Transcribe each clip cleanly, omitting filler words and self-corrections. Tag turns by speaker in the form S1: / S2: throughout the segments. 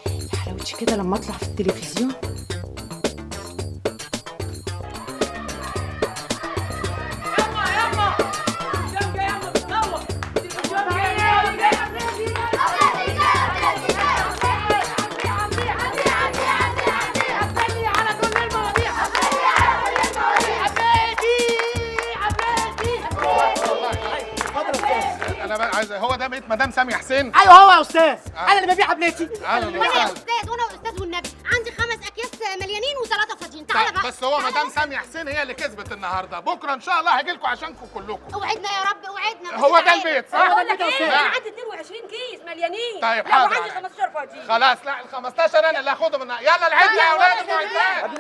S1: يا حلاوتي كده لما اطلع في التلفزيون.
S2: هو ده بيت مدام سامية حسين؟
S1: ايوه هو يا استاذ. انا اللي ببيع عبلتي.
S3: وانا يا استاذ وانا استاذ والنبي عندي 5 اكياس مليانين و3 فاضيين. تعالى بقى.
S2: بس هو مدام سامية حسين هي اللي كسبت النهارده، بكره ان شاء الله هاجي لكم عشانكم كلكم.
S3: اوعدنا يا رب اوعدنا.
S2: هو ده البيت صح؟
S4: بقول لك ايه؟ انا عندي 22 كيس مليانين.
S2: طيب حاضر.
S4: وعندي 15 فاضيين.
S2: خلاص لا ال 15 انا اللي هاخدهم من يلا العد يا اولاد المعدات.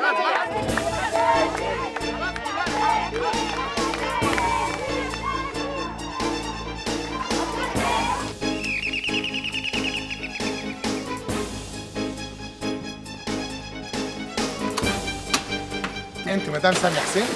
S2: انت مدام سامية حسين؟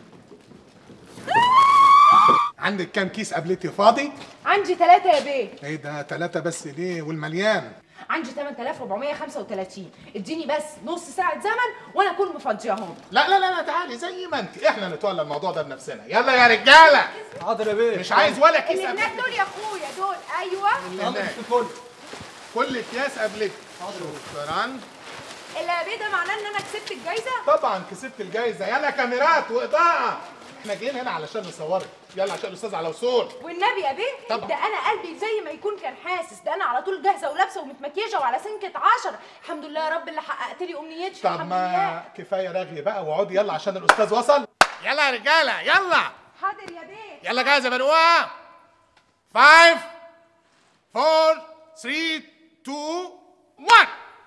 S2: عندك كام كيس قبلتي فاضي؟
S1: عندي 3 يا بيه.
S2: ايه ده 3 بس ليه؟ والمليان؟
S1: عندي 8435. اديني بس نص ساعة زمن وانا اكون مفضياهم.
S2: لا لا لا تعالي زي ما انت، احنا نتولى الموضوع ده بنفسنا. يلا يا رجاله.
S5: حاضر يا بيه.
S2: مش عايز ولا كيس
S1: اللي هناك
S2: قبلتي.
S1: دول يا اخويا دول. ايوه
S2: اللي هناك كل اكياس قبلتي. شكرا.
S1: اللي يا بيه ده معناه ان انا كسبت الجايزة؟
S2: طبعا كسبت الجايزه. يلا كاميرات واضاءه، احنا جايين هنا علشان نصورك. يلا عشان الاستاذ على وصول.
S1: والنبي يا بيه
S2: طبعا.
S1: ده انا قلبي زي ما يكون كان حاسس. ده انا على طول جاهزه ولابسه ومتمكيجه وعلى سنكه 10. الحمد لله يا رب اللي حققت لي امنيتي.
S2: طب ما كفايه رغي بقى واقعدي يلا عشان الاستاذ وصل. يلا يا رجاله يلا.
S1: حاضر يا بيه.
S2: يلا جاهزه بنوها. 5 4 3 2 1.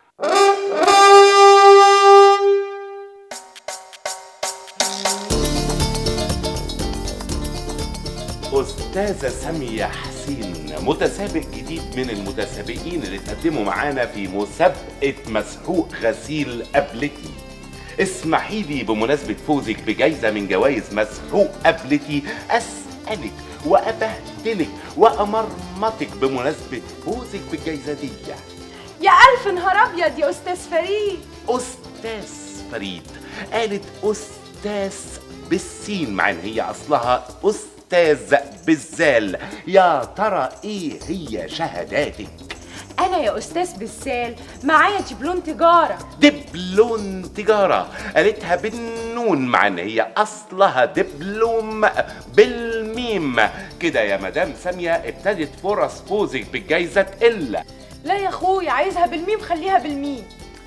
S6: أستاذة سامية حسين، متسابق جديد من المتسابقين اللي اتقدموا معانا في مسابقة مسحوق غسيل قبلتي. اسمحي لي بمناسبة فوزك بجائزة من جوائز مسحوق قبلتي أسألك وأبهدلك وأمرمطك بمناسبة فوزك بالجائزة دي.
S1: يا الف نهار ابيض يا استاذ فريد.
S6: أستاذ فريد قالت أستاذ بالسين مع إن هي أصلها أستاذ بالزال. يا ترى ايه هي شهاداتك؟
S1: انا يا استاذ بالسال معايا دبلوم تجاره.
S6: دبلوم تجاره قالتها بالنون مع ان هي اصلها دبلوم بالميم. كده يا مدام ساميه ابتدت فرص فوزك بالجايزه تقل.
S1: لا يا اخويا عايزها بالميم خليها بالميم.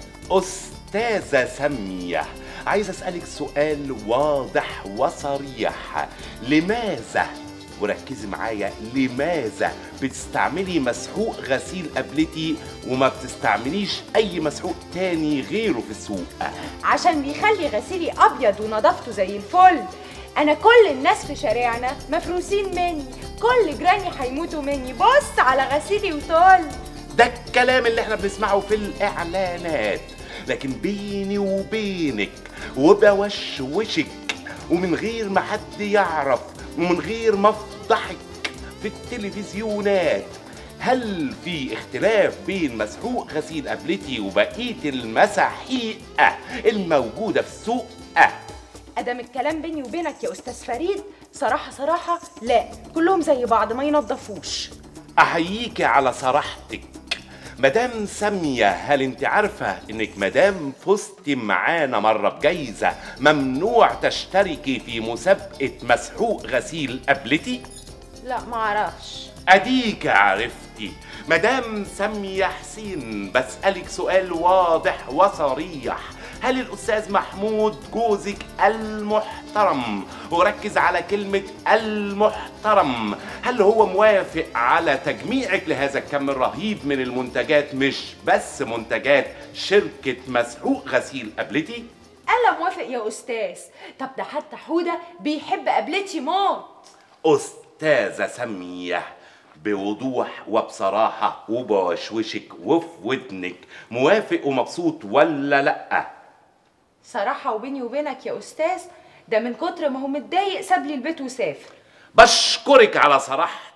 S6: استاذه ساميه عايز اسالك سؤال واضح وصريح. لماذا، وركزي معايا، لماذا بتستعملي مسحوق غسيل قبلتي وما بتستعمليش اي مسحوق تاني غيره في السوق؟
S1: عشان بيخلي غسيلي ابيض ونظافته زي الفل. انا كل الناس في شارعنا مفروسين مني، كل جيراني هيموتوا مني. بص على غسيلي وطول.
S6: ده الكلام اللي احنا بنسمعه في الاعلانات، لكن بيني وبينك وبوشوشك ومن غير ما حد يعرف ومن غير ما افضحك في التلفزيونات، هل في اختلاف بين مسحوق غسيل قبلتي وبقية المساحيق الموجودة في السوق؟
S1: ادام الكلام بيني وبينك يا استاذ فريد صراحة لا، كلهم زي بعض ما ينضفوش.
S6: احييكي على صراحتك. مدام سامية، هل انت عارفة انك مدام فزتي معانا مرة بجايزة ممنوع تشتركي في مسابقة مسحوق غسيل قبلتي؟
S1: لا معرفش.
S6: اديك عرفتي. مدام سامية حسين، بسألك سؤال واضح وصريح. هل الأستاذ محمود جوزك المحترم، وركز على كلمة المحترم، هل هو موافق على تجميعك لهذا الكم الرهيب من المنتجات، مش بس منتجات شركة مسحوق غسيل قبلتي؟
S1: أنا موافق يا أستاذ. طب ده حتى حودة بيحب قبلتي موت.
S6: أستاذة سامية، بوضوح وبصراحة وبوشوشك وفي ودنك، موافق ومبسوط ولا لأ؟
S1: صراحة وبيني وبينك يا أستاذ، ده من كتر ما هو متضايق ساب لي البيت وسافر.
S6: بشكرك على صراحتك.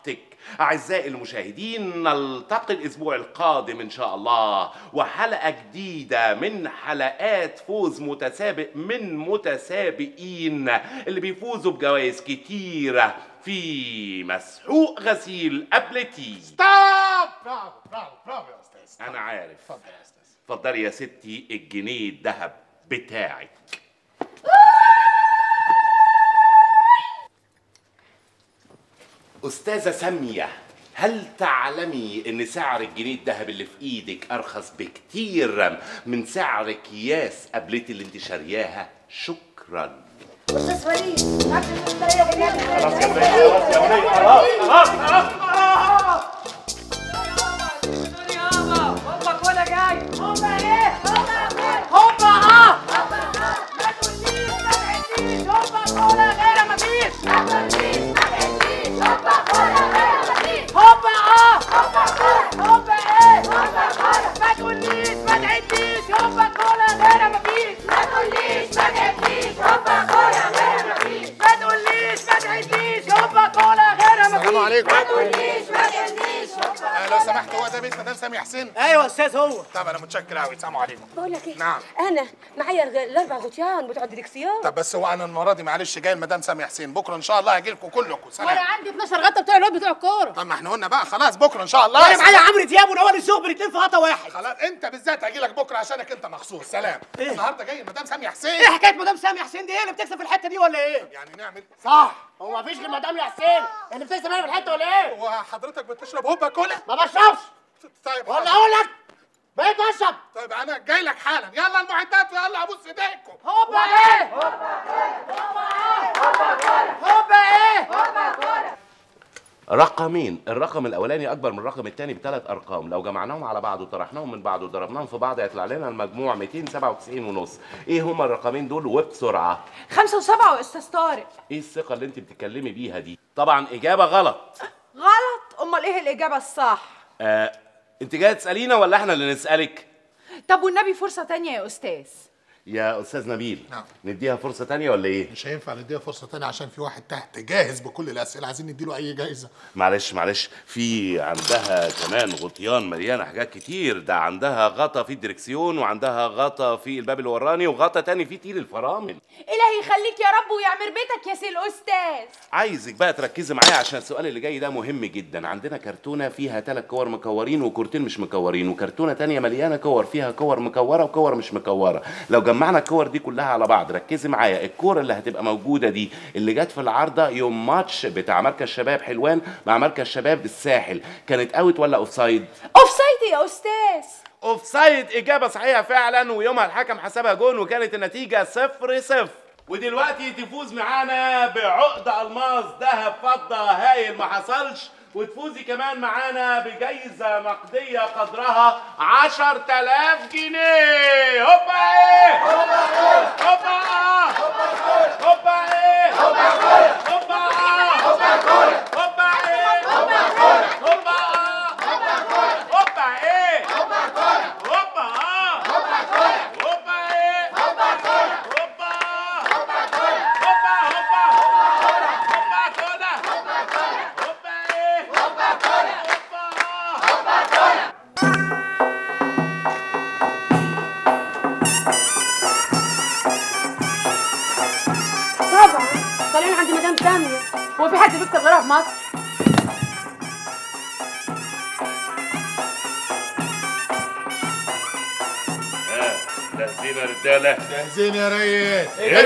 S6: أعزائي المشاهدين، نلتقي الأسبوع القادم إن شاء الله وحلقة جديدة من حلقات فوز متسابق من متسابقين اللي بيفوزوا بجوائز كتيرة في مسحوق غسيل أبلتي.
S2: ستوب. برافو برافو برافو يا استاذ.
S6: أنا عارف.
S2: اتفضل يا استاذ.
S6: اتفضلي يا ستي الجنيه الذهب بتاعك. أستاذة سامية، هل تعلمي إن سعر الجنيه الذهب اللي في إيدك أرخص بكتير من سعر أكياس أبلتي اللي أنت شارياها؟ شكرا.
S3: استاذ وليد معاك المشتريه والنبي.
S6: خلاص يا ولية، خلاص يا ولية، خلاص خلاص.
S1: هوبا كولا جاي. هوبا ايه؟ هوبا ما تقوليش ما تعديش. هوبا كولا غير مفيش. هوبا هوبا ايه؟ ما تقوليش ما تعديش. هوبا كولا غير مفيش. ما تقوليش ما تعديش. هوبا كولا غير مفيش. ما تقوليش ما تعديش. هوبا كولا غير مفيش.
S2: السلام عليكم.
S1: ما تقوليش ما تعديش.
S2: لو سمحت، هو ده بيت مدام سامية حسين؟
S5: ايوه يا استاذ هو.
S2: طب انا متشكر قوي. السلام عليكم.
S4: بقول لك ايه؟
S2: نعم.
S4: انا معايا الاربع غطيان بتوع الدركسيون.
S2: طب بس هو انا المره دي معلش جاي لمدام سامية حسين، بكره ان شاء الله هاجي لكم كلكم. سلام.
S3: وانا عندي 12 غطا بتوع الواد بتوع الكوره.
S2: طب ما احنا قلنا بقى خلاص بكره ان شاء الله.
S5: انا معايا عمرو دياب ونوال الزغبي الاثنين في غطا واحد.
S2: خلاص انت بالذات هاجي لك بكره عشانك انت مخصوص. سلام.
S5: إيه؟
S2: النهارده جاي مدام سامية حسين.
S5: ايه حكايه مدام سامية حسين دي؟ هي اللي بتكسب في الحته دي ولا ايه؟
S2: يعني نعمل
S5: صح، هو مفيش غير مدام يا حسين اللي بتكسب هنا في الحته ولا ايه؟
S2: هو حضرتك بتشرب هوبا كولا؟
S5: ما بشربش.
S2: طيب
S5: ولا اقول لك بقيت بشرب.
S2: طيب انا جاي لك حالا. يلا المعدات ويلا ابوس ايديكم.
S1: هوبا ايه؟ هوبا ايه؟
S6: رقمين، الرقم الاولاني اكبر من الرقم الثاني ب3 ارقام، لو جمعناهم على بعض وطرحناهم من بعض وضربناهم في بعض هيطلع لنا المجموع 297.5. ايه هما الرقمين دول وبسرعه؟
S1: 5 و7 يا استاذ طارق.
S6: ايه الثقه اللي انت بتتكلمي بيها دي؟ طبعا اجابه غلط.
S1: غلط؟ امال ايه الاجابه الصح؟
S6: انت جايه تسالينا ولا احنا اللي نسالك؟
S1: طب والنبي فرصه تانية يا استاذ.
S6: يا استاذ نبيل،
S2: نعم.
S6: نديها فرصه تانية ولا ايه؟
S2: مش هينفع نديها فرصه ثانيه عشان في واحد تحت جاهز بكل الاسئله، عايزين نديله اي جائزه.
S6: معلش في عندها كمان غطيان مليانه حاجات كتير، ده عندها غطا في الدركسيون وعندها غطا في الباب اللي وراني وغطا تاني في تيل الفرامل.
S1: الهي يخليك يا رب ويعمر بيتك يا سي الاستاذ.
S6: عايزك بقى تركزي معايا عشان السؤال اللي جاي ده مهم جدا. عندنا كرتونه فيها 3 كور مكورين وكورتين مش مكورين، وكرتونه تانية مليانه كور فيها كور مكوره وكور مش مكوره. لو جمعنا الكور دي كلها على بعض، ركزي معايا، الكوره اللي هتبقى موجوده دي اللي جت في العارضه يوم ماتش بتاع مركز شباب حلوان مع مركز شباب الساحل، كانت اوت ولا اوف سايد؟
S1: اوف سايد يا استاذ.
S6: اوف سايد، اجابه صحيحه فعلا، ويومها الحكم حسبها جون وكانت النتيجه 0-0. ودلوقتي تفوز معانا بعقد الماس ذهب فضه هايل ما حصلش، وتفوزي كمان معانا بجايزه نقديه قدرها 10,000 جنيه. هوبا ايه؟ هوبا ايه؟ هوبا هوبا ايه؟ هوبا هوبا هوبا ايه؟ هوبا هوبا هوبا ايه؟ هوبا هوبا هوبا ايه؟ هوبا هوبا
S4: طبعا طالعين عند مدام سامية.
S1: هو في حد بيكتب غيرها في مصر؟
S6: جاهزين يا رجاله؟
S2: جاهزين يا ريس.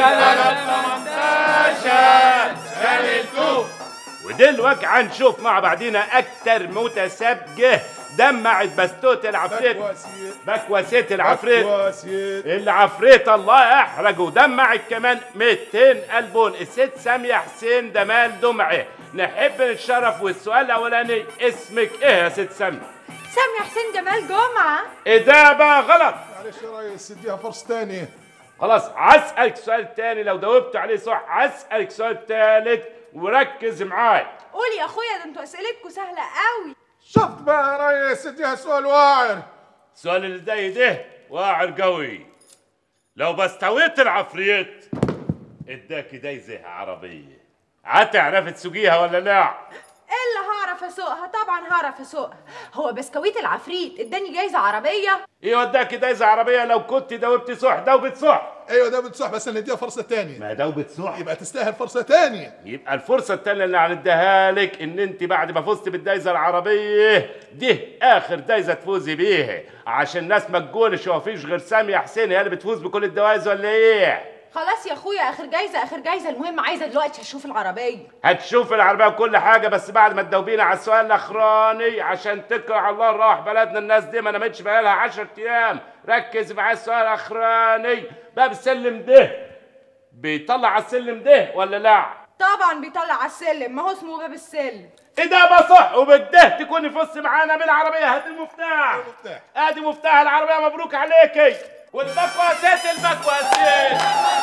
S6: ودلوقتي هنشوف مع بعضينا اكتر متسابقه دمعت بستوت العفريت بكواسيت العفريت العفريت الله يحرجه، ودمعت كمان 200 قلبون الست سامية حسين دمال دمعه. نحب نتشرف، والسؤال الاولاني اسمك ايه يا ست سامية؟
S1: سامية حسين جمال جمعة.
S6: اجابه غلط.
S2: معلش يا ريس اديها فرصه ثانيه.
S6: خلاص هسألك سؤال تاني، لو جاوبت عليه صح هسألك سؤال تالت وركز معاي.
S1: قول يا اخويا، ده انتوا اسئلتكم سهله قوي.
S2: شفت بقى يا ريس، اديها سؤال واعر.
S6: السؤال اللي زي ده واعر قوي. لو بستويت العفريت اداكي جايزة عربية، هتعرفي تسوقيها ولا لا؟
S7: الا هعرف اسوقها، طبعا هعرف اسوقها. هو بسكويت العفريت اداني جايزه عربيه؟
S6: ايه وداك جايزه عربيه لو كنت دوبت صح؟ دوبت صح.
S2: ايوه ده بتصح، بس نديها فرصه تانية.
S6: ما دوبت صح
S2: يبقى تستاهل فرصه تانية.
S6: يبقى الفرصه التانية اللي هنديها لك ان انت بعد ما فزت بالجايزه العربيه دي اخر جايزه تفوزي بيها، عشان الناس ما تقولش هو فيش غير ساميه حسين هي اللي بتفوز بكل الجوائز ولا ايه؟
S7: خلاص يا اخويا، اخر جايزه اخر جايزه. المهم عايزه دلوقتي اشوف العربيه.
S6: هتشوف العربيه وكل حاجه، بس بعد ما تجاوبينا على السؤال الاخراني عشان تكره على الله نروح بلدنا. الناس دي ما نامتش بقالها 10 ايام. ركز معايا السؤال الاخراني. باب السلم ده بيطلع على السلم ده ولا لا؟
S7: طبعا بيطلع على السلم، ما هو اسمه باب السلم.
S6: إجابة صح، وبده تكوني فزتي معانا بالعربية. هات المفتاح. ادي مفتاح العربية، مبروك عليكي. والمكواسات المكواسات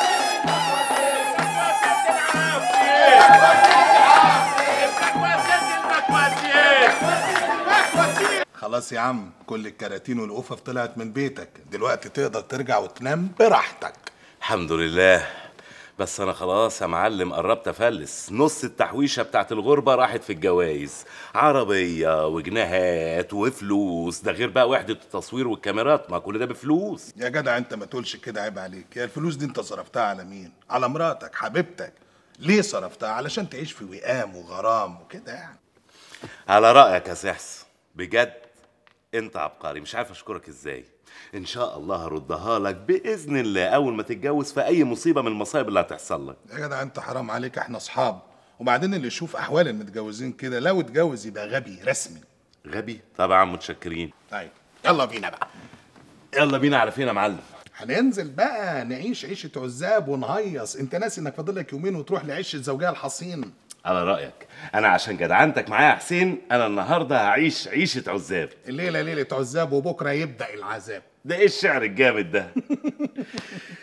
S2: خلاص يا عم، كل الكراتين والقفف طلعت من بيتك، دلوقتي تقدر ترجع وتنام براحتك.
S6: الحمد لله. بس انا خلاص يا معلم قربت افلس. نص التحويشه بتاعت الغربه راحت في الجوايز، عربيه وجنيهات وفلوس، ده غير بقى وحده التصوير والكاميرات، ما كل ده بفلوس.
S2: يا جدع انت ما تقولش كده، عيب عليك. يا الفلوس دي انت صرفتها على مين؟ على مراتك حبيبتك. ليه صرفتها؟ علشان تعيش في وئام وغرام وكده يعني.
S6: على رايك يا سحس، بجد انت عبقري، مش عارف اشكرك ازاي. ان شاء الله هردها لك باذن الله اول ما تتجوز في اي مصيبه من المصايب اللي هتحصل لك.
S2: يا جدع انت حرام عليك، احنا اصحاب. وبعدين اللي يشوف احوال المتجوزين كده لو اتجوز يبقى غبي رسمي.
S6: غبي؟ طبعا متشكرين.
S2: طيب يلا بينا بقى.
S6: يلا بينا على فين يا معلم؟
S2: هننزل بقى نعيش عيشه عزاب ونهيص. انت ناسي انك فاضلك يومين وتروح لعيشه زوجها الحصين؟
S6: على رايك، انا عشان جدعنتك معايا يا حسين انا النهارده هعيش عيشه عزاب.
S2: الليله ليله عزاب وبكره يبدا العذاب.
S6: ده ايه الشعر الجامد ده؟